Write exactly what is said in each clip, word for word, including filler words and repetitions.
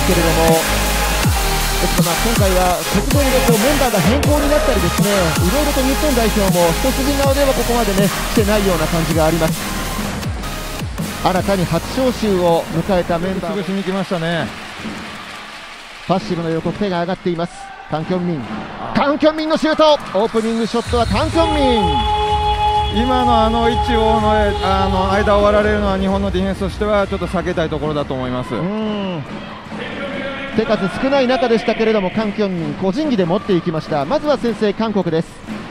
ますけれども、ですからまあ今回は直前でこうメンバーが変更になったりですね、いろいろと日本代表も一筋縄ではここまでね来てないような感じがあります。新たに初招集を迎えたメンバー、 潰しに来ましたね。 パッシブの予告、手が上がっています。カン・キョンミン、カン・キョンミンのシュート、オープニングショットはカン・キョンミン。 今のあの位置をのあの間を割られるのは日本のディフェンスとしてはちょっと避けたいところだと思います。 うん手数少ない中でしたけれども、カン・キョンミン個人技で持っていきました。まずは先制韓国です。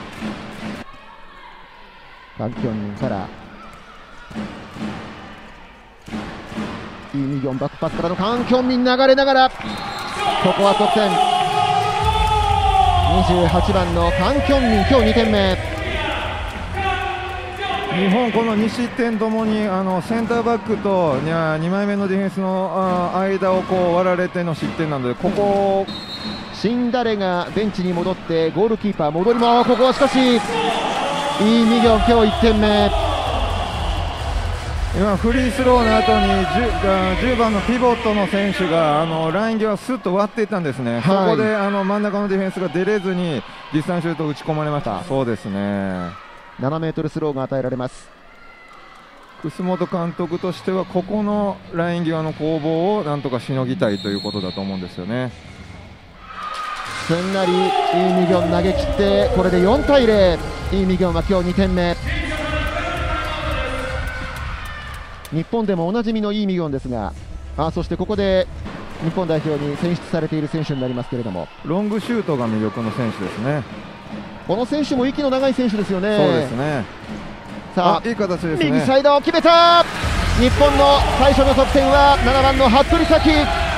カン・キョンミンからイ・ミギョン、バックパスからのカン・キョンミン、流れながらここは得点。にじゅうはちばんのカン・キョンミン、今日にてんめ。 日本、このに失点ともにあのセンターバックとにまいめのディフェンスのあ間をこう割られての失点なので、ここシンダレがベンチに戻ってゴールキーパー戻りも、ここはしかしイ・ミギョン、今日いってんめ。 今フリースローの後に 10, じゅうばんのピボットの選手があのライン際すっと割っていったんですね、はい、そこであの真ん中のディフェンスが出れずに実際のシュートを打ち込まれました。そうですね、 ななメートルスローが与えられます。 楠本監督としてはここのライン際の攻防をなんとかしのぎたいということだと思うんですよね。 すんなりイ・ミギョン投げ切って、これでよんたいゼロ。イ・ミギョンは今日にてんめ。日本でもおなじみのイ・ミギョンですが、あそしてここで日本代表に選出されている選手になりますけれども、 ロングシュートが魅力の選手ですね。 この選手も息の長い選手ですよね。 そうですね。 さあ、 いい形ですね。 右サイドを決めた。日本の最初の得点はななばんの服部咲。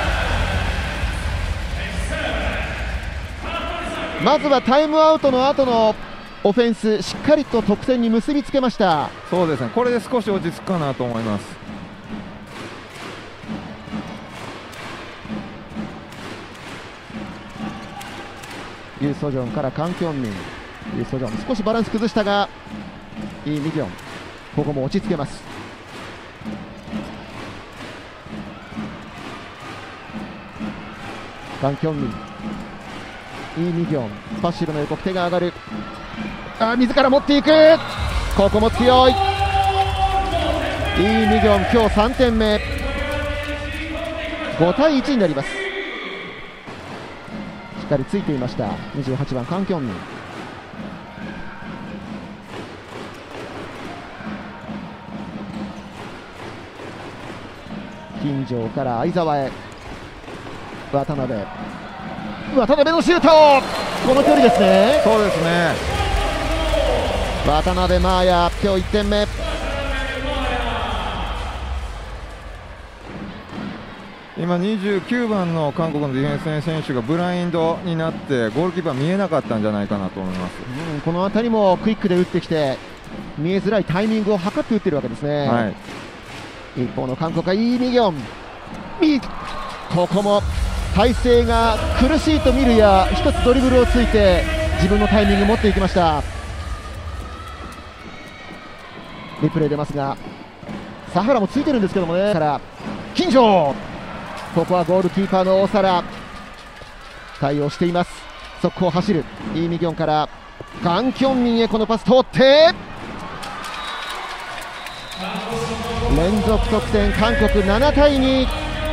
まずはタイムアウトの後のオフェンス、しっかりと得点に結びつけました。 そうですね、これで少し落ち着くかなと思います。 ユ・ソジョンからカン・キョンミン、ユ・ソジョン少しバランス崩したがイ・ミギョン、ここも落ち着けます。カン・キョンミン、イ・ミギョン、パッシブの予告、手が上がる。あ自ら持っていく、ここも強い。イ・ミギョン、今日さんてんめ。ごたいいちになります。しっかりついていました。にじゅうはちばんカン・キョンミン、金城から相澤へ、渡辺、渡辺のシュート、この距離ですね。 そうですね、 渡辺真彩、今日いってんめ。 今にじゅうきゅうばんの韓国のディフェンスの選手がブラインドになってゴールキーパー見えなかったんじゃないかなと思います。 うん、この辺りもクイックで打ってきて見えづらいタイミングを測って打ってるわけですね。 はい、 一方の韓国はイ・ミギョン、ミここも体勢が苦しいと見るや一つドリブルをついて自分のタイミング持っていきました。リプレイ出ますがサハラもついてるんですけどもね。から金城、ここはゴールキーパーの大皿対応しています。速攻走るイ・ミギョンからカン・キョンミンへ、このパス通って連続得点、韓国ななたいに。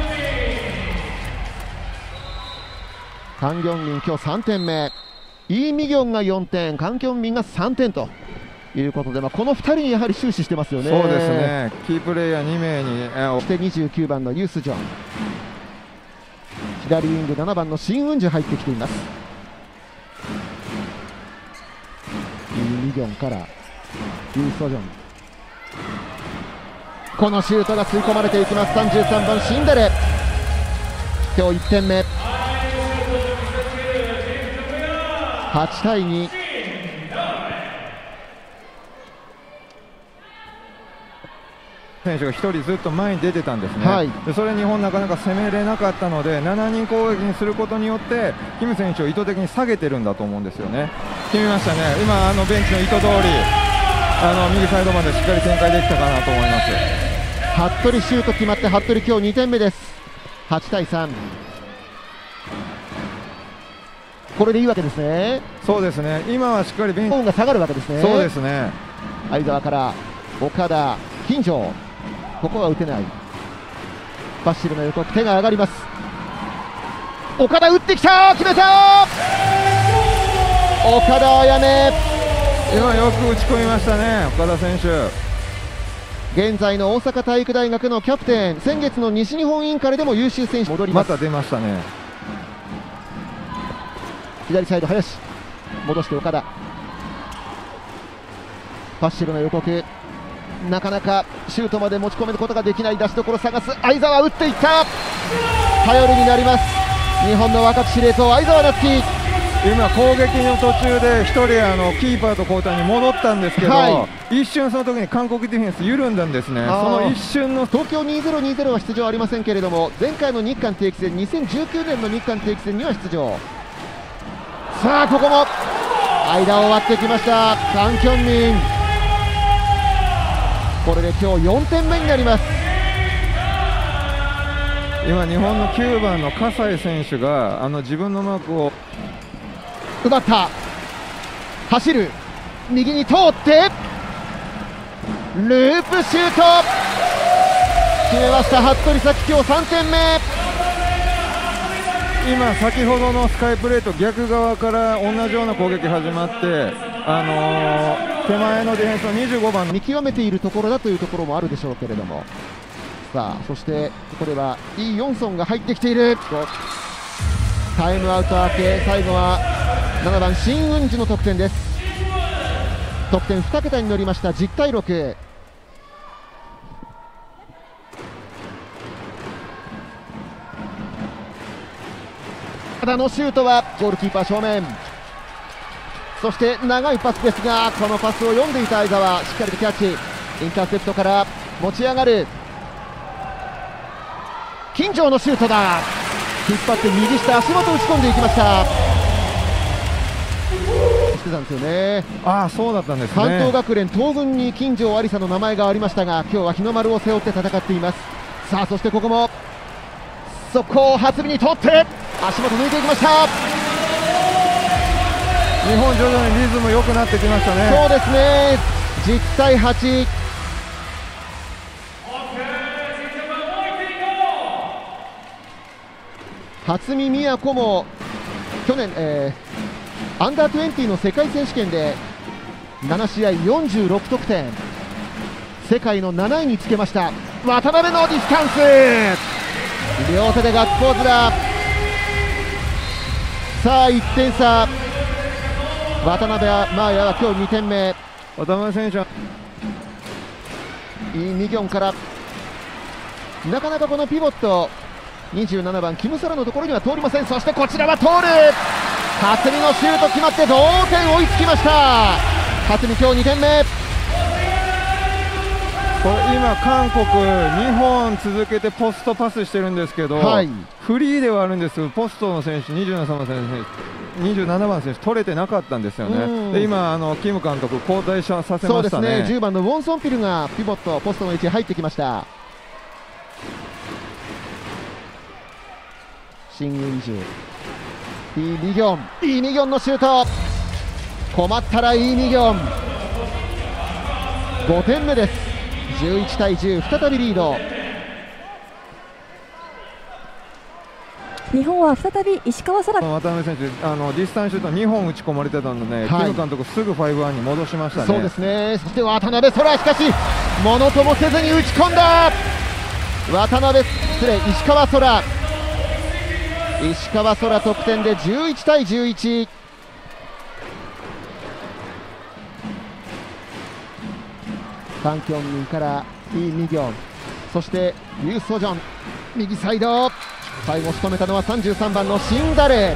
カン・キョンミン今日さんてんめ、イ・ミギョンがよんてん、カン・キョンミンがさんてんということで、まあ、このふたりにやはり終始してますよね。 そうですね、キープレーヤーにめいに、 そしてにじゅうきゅうばんのユ・スジョン、左ウィングななばんのシン・ウンジュ入ってきています。イ・ミギョンからユ・ソジョン、このシュートが吸い込まれていきます。さんじゅうさんばんシンデレ、今日いってんめ。はちたいに。 選手がひとりずっと前に出てたんですね、 はい、 でそれ日本なかなか攻めれなかったのでしちにん攻撃にすることによってキム選手を意図的に下げてるんだと思うんですよね。決めましたね。今あのベンチの意図通りあの右サイドまでしっかり展開できたかなと思います。 服部シュート決まって服部今日にてんめです。はちたいさん。 これでいいわけですね。 そうですね、今はしっかりベンチ音が下がるわけですね。 そうですね。 相澤から岡田、金城、ここは打てない。バッシルの予告、手が上がります。岡田打ってきた、決めた岡田彩音、 今よく打ち込みましたね、岡田選手。 現在の大阪体育大学のキャプテン、先月の西日本インカレでも優秀選手戻ります。 また出ましたね。 左サイド林、戻して岡田、パッシルの予告、なかなかシュートまで持ち込めることができない。出しどころ探す相澤、打っていった、頼りになります日本の若き司令塔相澤菜月。 今攻撃の途中でひとりあのキーパーと交代に戻ったんですけど、はい、一瞬その時に韓国ディフェンス緩んだんですね。その一瞬の東京にせんにじゅうは出場ありませんけれども、前回の日韓定期戦、にせんじゅうきゅうねんの日韓定期戦には出場。さあここも間を割ってきましたカン・キョンミン。これで今日よんてんめになります。 今日本のきゅうばんの葛西選手があの自分のマークを奪った、走る、右に通ってループシュート決めました服部咲希、今日さんてんめ。 今先ほどのスカイプレート逆側から同じような攻撃始まって、あのー、手前のディフェンスのにじゅうごばんの見極めているところだというところもあるでしょうけれども、さあそしてここではイ・ヨンソンが入ってきている。タイムアウト明け、最後はななばんシン・ウンジの得点です。得点に桁に乗りました。じゅうたいろく。ただのシュートはゴールキーパー正面、そして長いパスですが、このパスを読んでいた相澤、しっかりとキャッチ、インターセプトから持ち上がる金城のシュートだ、引っ張って右下足元打ち込んでいきました。してたんですよね。 ああそうだったんですね。 関東学連東軍に金城有沙の名前がありましたが、今日は日の丸を背負って戦っています。さあそしてここも速攻を初見に取って足元抜いていきました。 日本徐々にリズム良くなってきましたね。 そうですね、じゅうたいはち。初見宮子も去年、えー、アンダーにじゅうの世界選手権でななしあいよんじゅうろくとくてん、世界のなないにつけました。渡辺のディスタンス、両手でガッツポーズだ。さあいってんさ、渡辺はマーヤは今日にてんめ。 渡辺選手はイ・ミギョンからなかなかこのピボットにじゅうななばんキム・ソラのところには通りません。そしてこちらは通る、辰巳のシュート決まって同点追いつきました。辰巳今日にてんめ。 これ今韓国にほん続けてポストパスしてるんですけど、はい、フリーではあるんですけどポストの選手にじゅうななばん選手にじゅうななばん選手取れてなかったんですよね。で今あのキム監督交代させましたね。 そうですね、じゅうばんのウォン・ソンピルがピボットポストの位置に入ってきました。シン・ウンジュ、イ・ミギョン、イ・ミギョンのシュート、困ったらイ・ミギョン、ごてんめです。じゅういちたいじゅう、再びリード。 日本は再び石川空。 渡辺選手あのディスタンスシュートにほん打ち込まれてたので、はい、キム監督すぐごたいいちに戻しましたね。 そうですね。そして渡辺空、しかしものともせずに打ち込んだ。渡辺失礼石川空、石川空得点でじゅういちたいじゅういち。ファン・キョンミンからイ・ミギョン、そしてユ・ソジョン右サイド、最後仕留めたのはさんじゅうさんばんのシンダレ。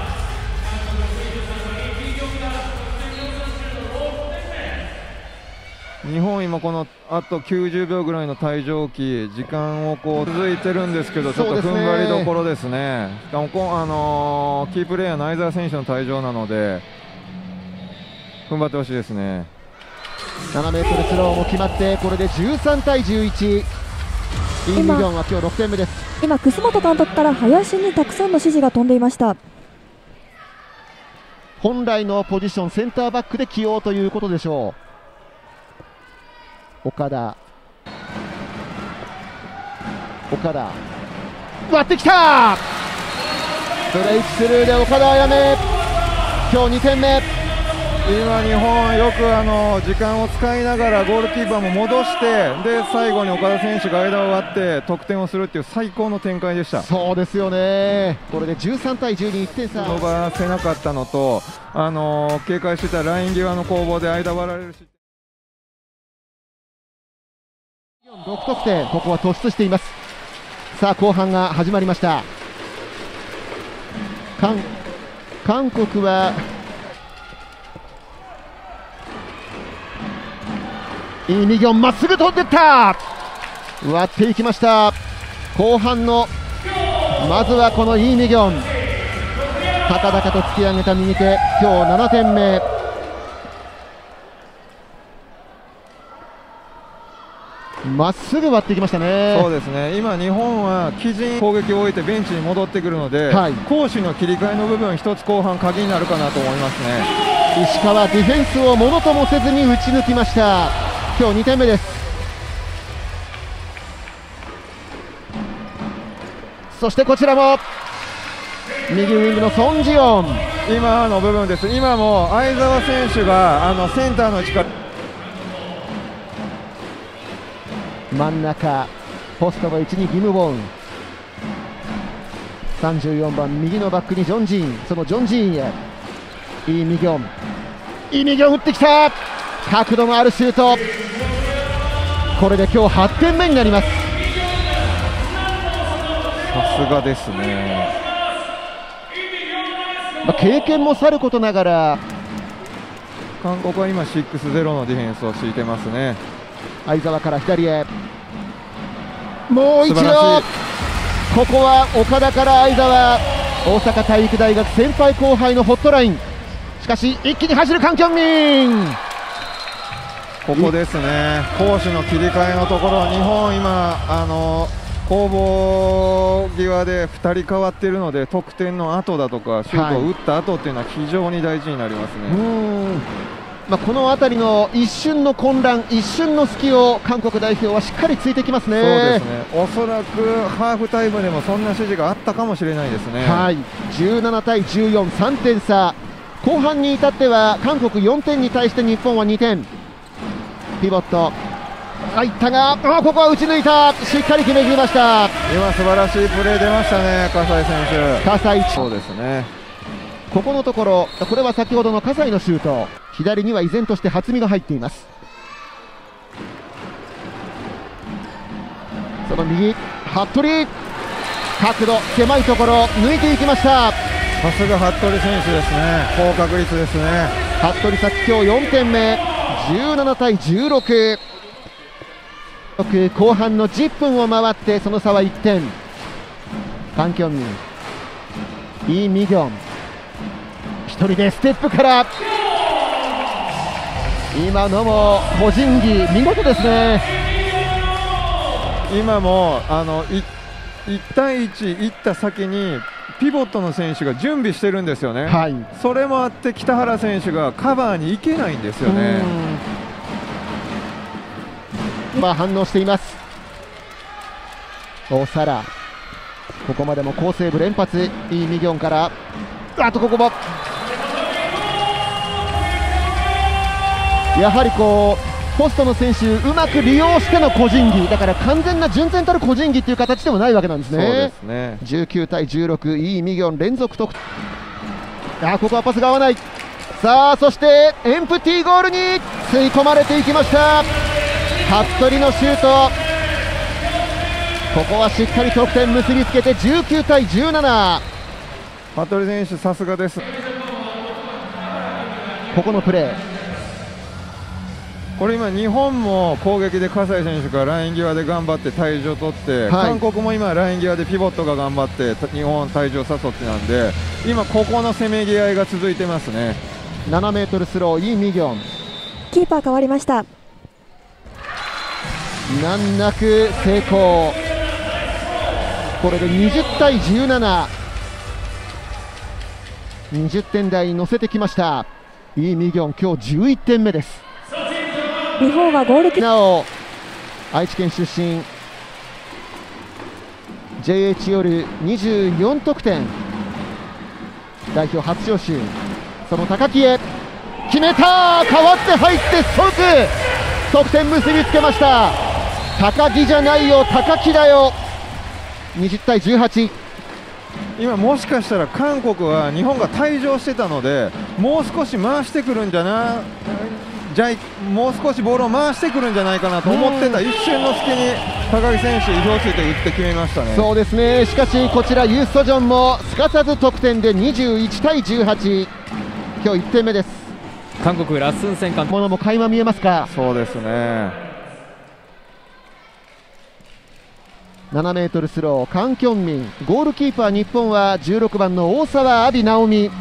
日本今このあときゅうじゅうびょうぐらいの退場期時間をこう続いてるんですけど、ちょっと踏ん張りどころですね。しかもこあのー、キープレーヤーの相澤選手の退場なので踏ん張ってほしいですね。 ななメートルスローも決まって、これでじゅうさんたいじゅういち。イ・ミギョンは今日ろくてんめです。 今楠本監督から林にたくさんの指示が飛んでいました。 本来のポジションセンターバックで起用ということでしょう。岡田岡田割ってきた、ブレイクスルーで岡田彩芽、今日にてんめ。 今、日本はよくあの時間を使いながらゴールキーパーも戻して、で最後に岡田選手が間を割って得点をするっていう最高の展開でした。 そうですよね、これでじゅうさんたいじゅうに、いってん差、 伸ばせなかったのと、あの警戒してたライン際の攻防で間割られるし、 ろく得点、ここは突出しています。さあ後半が始まりました。韓韓国はイ・ミギョン、まっすぐ飛んでいった、割っていきました。後半のまずはこのイ・ミギョン、高々と突き上げた右手、今日ななてんめ。まっすぐ割っていきましたね。 そうですね、今、日本は基陣攻撃を終えてベンチに戻ってくるので、 はい、 攻守の切り替えの部分、一つ後半、鍵になるかなと思いますね。 石川、ディフェンスをものともせずに打ち抜きました。今日にてんめです。そしてこちらも右ウイングのソン・ジヨン、 今の部分です。今も相澤選手があのセンターの位置から真ん中、ポストの位置にギム・ボーン、さんじゅうよんばん右のバックにジョン・ジーン、そのジョン・ジーンへイ・ミギョン、イ・ミギョン打ってきた、角度のあるシュート、これで今日はってんめになります。 さすがですね、 まあ、経験もさることながら韓国は今ろくたいゼロのディフェンスを敷いてますね。 相澤から左へ、もう一度、 素晴らしい、 ここは岡田から相澤、大阪体育大学先輩後輩のホットライン、しかし一気に走るカン・キョンミン、 ここですね、攻守の切り替えのところ、日本、今、あの攻防際でふたり変わっているので、得点の後だとか、シュートを打った後っていうのは非常に大事になりますね。 うーん、まあ、この辺りの一瞬の混乱、一瞬の隙を韓国代表はしっかりついてきますね。 そうですね、おそらくハーフタイムでもそんな指示があったかもしれないですね。 はい、じゅうななたいじゅうよん、さんてん差、後半に至っては韓国よんてんに対して日本はにてん、ピボット入ったが、あここは打ち抜いた、しっかり決めきりました。 今素晴らしいプレー出ましたね、葛西選手。 葛西、 そうですね、 ここのところ、これは先ほどの葛西のシュート、左には依然として初見が入っています。その右、服部、角度、狭いところ、抜いていきました。 さすが服部選手ですね、高確率ですね。 服部咲、今日よんてんめ、じゅうななたいじゅうろく、後半のじゅっぷんを回って、その差はいってん。カン・キョンミン、イ・ミギョン、一人でステップから、今のも個人技、見事ですね。 今もあのいち対いち行った先にピボットの選手が準備してるんですよね、 はい、 それもあって北原選手がカバーに行けないんですよね。 まあ反応しています。大皿、ここまでも好セーブ連発、イ・ミギョンから、あとここもやはりこうポストの選手うまく利用しての個人技だから、完全な純然たる個人技という形でもないわけなんですね。 そうですね、 じゅうきゅうたいじゅうろく、イ・ミギョン連続得点、あここはパスが合わない。さあそしてエンプティーゴールに吸い込まれていきました。服部のシュート、ここはしっかり得点結びつけてじゅうきゅうたいじゅうなな。 服部選手さすがです。 ここのプレー、 これ今日本も攻撃で葛西選手がライン際で頑張って退場を取って、はい、韓国も今ライン際でピボットが頑張って日本退場誘ってなんで、今ここのせめぎ合いが続いてますね。 ななメートルスロー、イ・ミギョン、 キーパー変わりました。 難なく成功、これでにじゅうたいじゅうなな。 にじゅってん台に乗せてきました。イ・ミギョン、今日じゅういってんめです。 日本はゴールキーなお愛知県出身 ジェイエイチ よるにじゅうよんとくてん、代表初招集、その高木へ決めた、代わって入って即得点結びつけました。高木じゃないよ、高木だよ。にじゅうたいじゅうはち。 今もしかしたら韓国は日本が退場してたので、もう少し回してくるんじゃなじゃいもう少しボールを回してくるんじゃないかなと思ってた一瞬の隙に高木選手、意表ついて打って決めましたね。 そうですね。しかしこちらユー・ソジョンもすかさず得点でにじゅういちたいじゅうはち、今日いってんめです。 韓国ラッスン戦監督ものも垣間見えますか。 そうですね。 ななメートルスロー、カン・キョンミン、ゴールキーパー日本はじゅうろくばんの大沢亜美直美。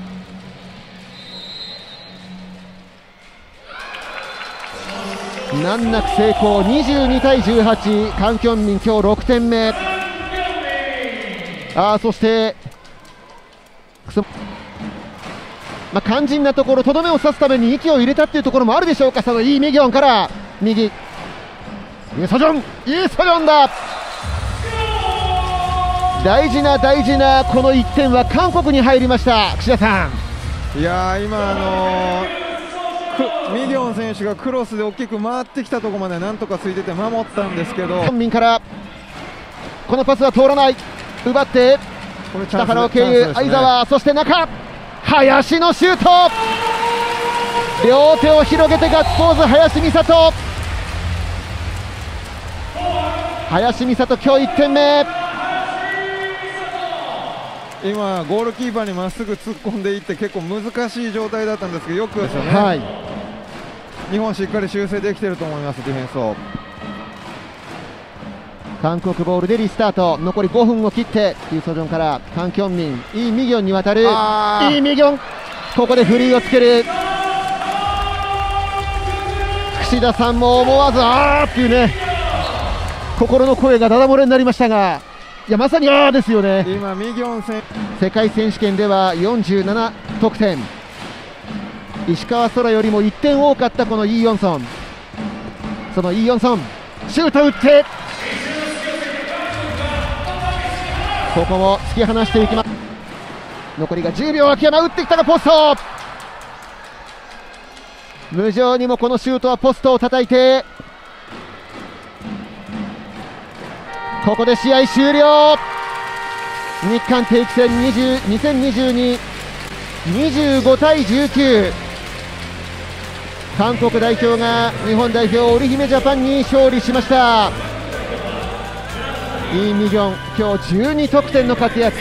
難なく成功、にじゅうにたいじゅうはち、カン・キョンミン今日ろくてんめ。あそしてまあ、肝心なところ、とどめを刺すために息を入れたっていうところもあるでしょうか。そのイ・ミギョンから右、イ・ソジョン、イ・ソジョンだ。大事な大事なこのいってんは韓国に入りました。櫛田さん、いやー今、あのー、ミギョン選手がクロスで大きく回ってきたところまでなんとかついてて守ったんですけど、 本民からこのパスは通らない、奪って北原を経由、相澤、そして中、林のシュート、両手を広げてガッツポーズ、林美里。林美里今日いってんめ。 今ゴールキーパーにまっすぐ突っ込んでいって結構難しい状態だったんですけど、よくですよね、 はい、 日本しっかり修正できていると思います。ディフェンスを韓国ボールでリスタート、残りごふんを切ってユー・ソジョンからカン・キョンミン、イ・ミギョンに渡る、イ・ミギョン、ここでフリーをつける。櫛田さんも思わずあーっていうね、心の声がダダ漏れになりましたが、いやまさにあーですよね。 今ミギョン選世界選手権ではよんじゅうななとくてん、石川空よりもいってん多かったこのイ・ヨンソン。そのイ・ヨンソン、シュート打ってここも突き放していきます。残りがじゅうびょう、秋山打ってきたがポスト、無情にもこのシュートはポストを叩いて、ここで試合終了。日韓定期戦にせんにじゅうに、にじゅうごたいじゅうきゅう、韓国代表が日本代表織姫ジャパンに勝利しました。イ・ミギョン今日じゅうにとくてんの活躍、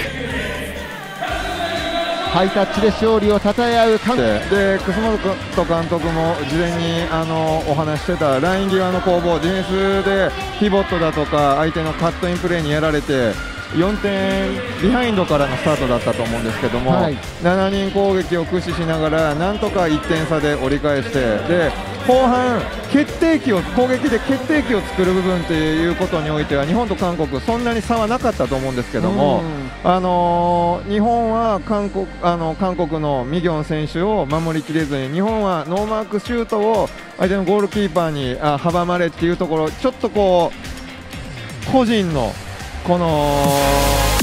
ハイタッチで勝利をたたえ合う韓国で、楠本監督も事前にあのお話してたライン際の攻防、ディフェンスでピボットだとか相手のカットインプレーにやられてよんてんビハインドからのスタートだったと思うんですけども、はい、しちにん攻撃を駆使しながらなんとかいってん差で折り返して、で後半決定機を攻撃で決定機を作る部分ということにおいては日本と韓国そんなに差はなかったと思うんですけども、あのー、日本は韓国あの韓国のミギョン選手を守りきれずに、日本はノーマークシュートを相手のゴールキーパーにあ阻まれっていうところ、ちょっとこう個人のこの